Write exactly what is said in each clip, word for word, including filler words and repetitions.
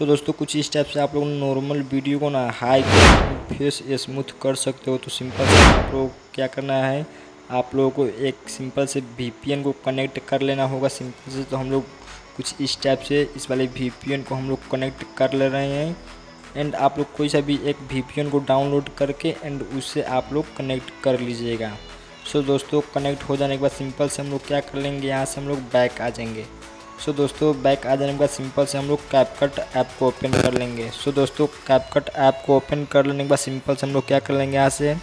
सो दोस्तों कुछ इस टाइप से आप लोग नॉर्मल वीडियो को ना हाई फेस स्मूथ कर सकते हो। तो सिंपल से आप लोग क्या करना है, आप लोगों को एक सिंपल से वीपीएन को कनेक्ट कर लेना होगा। सिंपल से तो हम लोग कुछ इस टाइप से इस वाले वीपीएन को हम लोग कनेक्ट कर ले रहे हैं। एंड आप लोग कोई सा भी एक वीपीएन को डाउनलोड करके एंड उससे आप लोग कनेक्ट कर लीजिएगा। सो दोस्तों कनेक्ट हो जाने के बाद सिंपल से हम लोग क्या कर लेंगे, यहाँ से हम लोग बैक आ जाएंगे। सो दोस्तों बैक आ जाने के बाद सिंपल से हम लोग कैपकट ऐप को ओपन कर लेंगे। सो दोस्तों कैपकट ऐप को ओपन कर लेने के बाद सिंपल से हम लोग क्या कर लेंगे, यहाँ से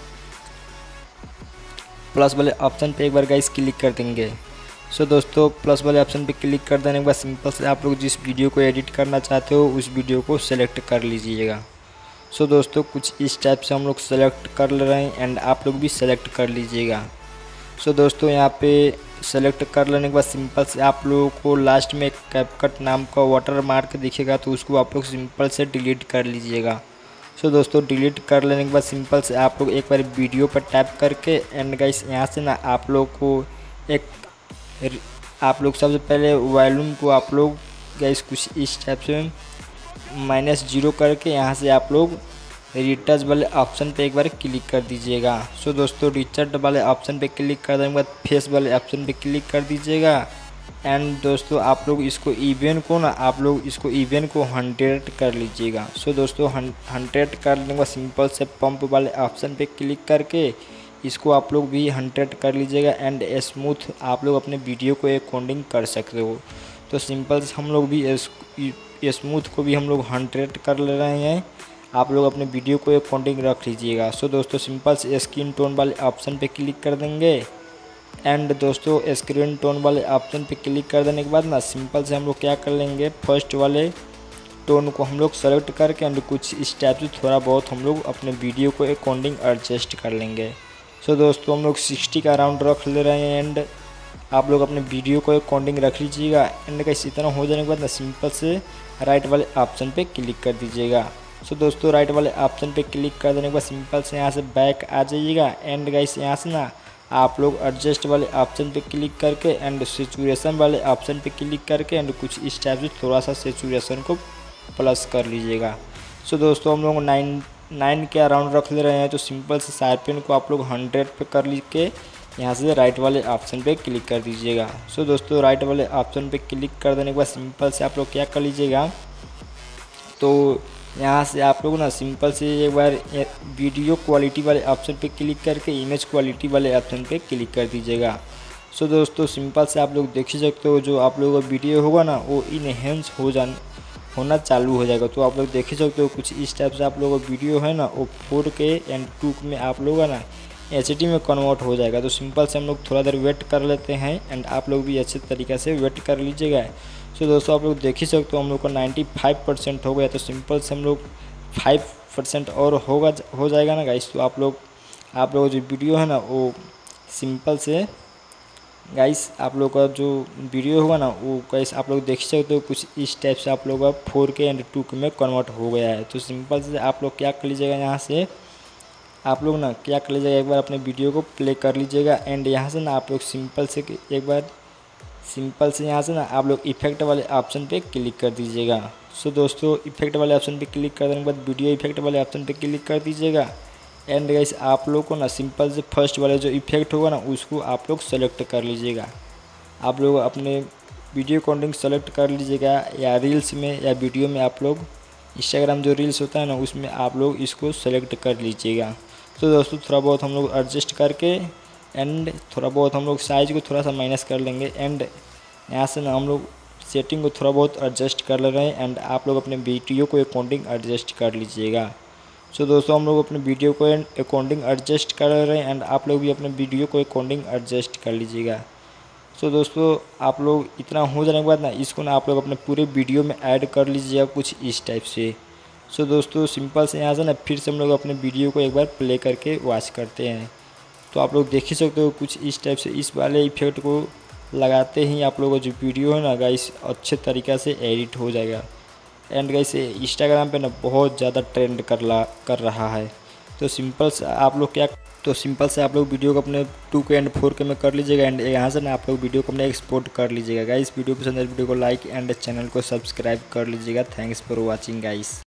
प्लस वाले ऑप्शन पे एक बार गाइस क्लिक कर देंगे। सो दोस्तों प्लस वाले ऑप्शन पे क्लिक कर देने के बाद सिंपल से आप लोग जिस वीडियो को एडिट करना चाहते हो उस वीडियो को सेलेक्ट कर लीजिएगा। सो दोस्तों कुछ इस टाइप से हम लोग सेलेक्ट कर ले रहे हैं एंड आप लोग भी सेलेक्ट कर लीजिएगा। सो दोस्तों यहाँ पे सेलेक्ट कर लेने के बाद सिंपल से आप लोगों को लास्ट में कैपकट नाम का वाटर मार्क दिखेगा, तो उसको आप लोग सिंपल से डिलीट कर लीजिएगा। सो दोस्तों डिलीट कर लेने के बाद सिंपल से आप लोग एक बार वीडियो पर टैप करके एंड गाइस यहाँ से ना आप लोग को एक आप लोग सबसे पहले वॉल्यूम को आप लोग गाइस कुछ इस टाइप से माइनस जीरो करके यहाँ से आप लोग रिटच वाले ऑप्शन पे एक बार क्लिक कर दीजिएगा। सो दोस्तों रिटच वाले ऑप्शन पे क्लिक कर देने के बाद फेस वाले ऑप्शन पे क्लिक कर दीजिएगा। एंड दोस्तों आप लोग इसको इवेंट को ना आप लोग इसको इवेंट को हंड्रेड कर लीजिएगा। सो दोस्तों हंड्रेड कर लेने के बाद सिंपल से पंप वाले ऑप्शन पे क्लिक करके इसको आप लोग भी हंड्रेड कर लीजिएगा। एंड स्मूथ आप लोग अपने वीडियो को अकॉर्डिंग कर सकते हो। तो सिंपल से हम लोग भी स्मूथ को भी हम लोग हंड्रेड कर ले रहे हैं, आप लोग अपने वीडियो को अकॉर्डिंग रख लीजिएगा। सो दोस्तों सिंपल से स्क्रीन टोन वाले ऑप्शन पे क्लिक कर देंगे। एंड दोस्तों स्क्रीन टोन वाले ऑप्शन पे क्लिक कर देने के बाद ना सिंपल से हम लोग क्या कर लेंगे, फर्स्ट वाले टोन को हम लोग सेलेक्ट करके एंड कुछ इस टाइप से थोड़ा बहुत हम लोग अपने वीडियो को अकॉर्डिंग एडजस्ट कर लेंगे। सो दोस्तों हम लोग सिक्सटी का अराउंड रख ले रहे हैं एंड आप लोग अपने वीडियो को अकॉर्डिंग रख लीजिएगा। एंड कैसे इतना हो जाने के बाद ना सिंपल से राइट वाले ऑप्शन पे क्लिक कर दीजिएगा। सो so, दोस्तों राइट वाले ऑप्शन पे क्लिक कर देने के बाद सिंपल से यहाँ से बैक आ जाइएगा। एंड गाइस यहाँ से ना आप लोग एडजस्ट वाले ऑप्शन पे क्लिक करके एंड सेचुरेशन वाले ऑप्शन पे क्लिक करके एंड कुछ इस टाइप से थोड़ा सा सेचुरेशन को प्लस कर लीजिएगा। सो so, दोस्तों हम लोग नाइन नाइन के अराउंड रख ले रहे हैं, तो सिंपल से शार्पन को आप लोग हंड्रेड पे कर ली के यहाँ से राइट वाले ऑप्शन पे क्लिक कर दीजिएगा। सो so, दोस्तों राइट वाले ऑप्शन पे क्लिक कर देने के बाद सिंपल से आप लोग क्या कर लीजिएगा, तो यहाँ से आप लोग ना सिंपल से एक बार वीडियो क्वालिटी वाले ऑप्शन पे क्लिक करके इमेज क्वालिटी वाले ऑप्शन पे क्लिक कर दीजिएगा। सो so, दोस्तों सिंपल से आप लोग देख ही सकते हो जो आप लोगों का वीडियो होगा ना वो इनहेंस हो जान होना चालू हो जाएगा। तो आप लोग देख ही सकते हो कुछ इस टाइप से आप लोगों का वीडियो है ना वो फोर के एंड टू में आप लोग ना एच डी में कन्वर्ट हो जाएगा। तो सिंपल से हम लोग थोड़ा देर वेट कर लेते हैं एंड आप लोग भी अच्छे तरीके से वेट कर लीजिएगा। सो so, दोस्तों आप लोग देख ही सकते हो हम लोग का नाइन्टी फाइव परसेंट हो गया। तो सिंपल से हम लोग फाइव परसेंट और होगा हो जाएगा ना गाइस। तो आप लोग आप लोग जो वीडियो है ना वो सिंपल से गाइस आप लोग का जो वीडियो होगा ना वो गाइस आप लोग देख सकते हो कुछ इस टाइप से आप लोग का फोर के एंड टू के में कन्वर्ट हो गया है। तो सिंपल से आप लोग क्या कर लीजिएगा, यहाँ से आप लोग ना क्या कर लीजिएगा, एक बार अपने वीडियो को प्ले कर लीजिएगा। एंड यहाँ से ना आप लोग सिंपल से एक बार सिंपल से यहाँ से ना आप लोग इफेक्ट वाले ऑप्शन पे क्लिक कर दीजिएगा। सो दोस्तों इफेक्ट वाले ऑप्शन पे क्लिक कर देने के बाद वीडियो इफेक्ट वाले ऑप्शन पे क्लिक कर दीजिएगा। एंड गाइस आप लोग को ना सिंपल से फर्स्ट वाले जो इफेक्ट होगा ना उसको आप लोग सेलेक्ट कर लीजिएगा। आप लोग अपने वीडियो अकॉर्डिंग सेलेक्ट कर लीजिएगा, या रील्स में या वीडियो में आप लोग इंस्टाग्राम जो रील्स होता है ना उसमें आप लोग इसको सेलेक्ट कर लीजिएगा। तो दोस्तों थोड़ा बहुत हम लोग एडजस्ट करके एंड थोड़ा बहुत हम लोग साइज़ को थोड़ा सा माइनस कर लेंगे। एंड यहाँ से ना हम लोग सेटिंग को थोड़ा बहुत एडजस्ट कर ले रहे हैं एंड आप लोग अपने वीडियो को अकॉर्डिंग एडजस्ट कर लीजिएगा। सो so, दोस्तों हम लोग अपने वीडियो को अकॉर्डिंग एडजस्ट कर रहे हैं एंड आप लोग भी अपने वीडियो को अकॉर्डिंग एडजस्ट कर लीजिएगा। सो so, दोस्तों आप लोग इतना हो जाने के बाद ना इसको ना आप लोग अपने पूरे वीडियो में ऐड कर लीजिएगा कुछ इस टाइप से। सो so, दोस्तों सिंपल से यहाँ से ना फिर से हम लोग अपने वीडियो को एक बार प्ले करके वॉच करते हैं। तो आप लोग देख ही सकते हो कुछ इस टाइप से इस वाले इफेक्ट को लगाते ही आप लोगों का जो वीडियो है ना गाइस अच्छे तरीक़े से एडिट हो जाएगा। एंड गाइस इंस्टाग्राम पे ना बहुत ज़्यादा ट्रेंड कर ला कर रहा है। तो सिंपल से आप लोग क्या तो सिंपल से आप लोग वीडियो को अपने टू के एंड फोर के में कर लीजिएगा एंड यहाँ से ना आप लोग वीडियो को अपने एक्सपोर्ट कर लीजिएगा गाइस। वीडियो पसंद है वीडियो को लाइक एंड चैनल को सब्सक्राइब कर लीजिएगा। Thanks for watching guys.